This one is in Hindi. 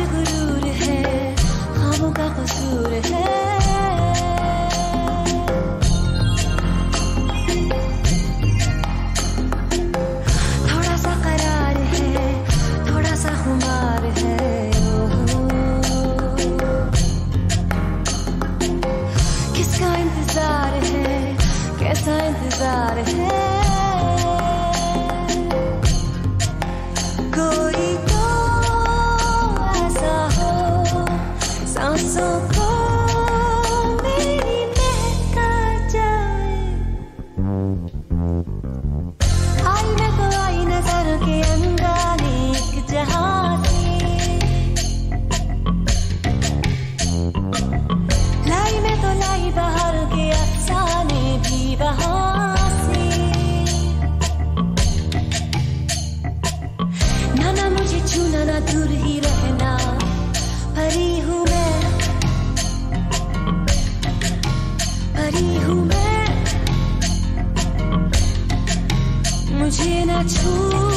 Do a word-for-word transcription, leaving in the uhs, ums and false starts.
गुरूर है, ख्वाबों का कसूर है। थोड़ा सा करार है, थोड़ा सा खुमार है। किसका इंतजार है, कैसा इंतजार है। कोई तो ऐसा हो सांसों को मेरी महका जाए। आई मैं तो आई नजर के अंगाने एक जहां से, लाई मैं तो लाई बाहर के अफसाने भी वहां से। ना ना मुझे छूना, ना दूर ही रहना, परी हूँ मैं, परी हूँ मैं। मुझे ना छू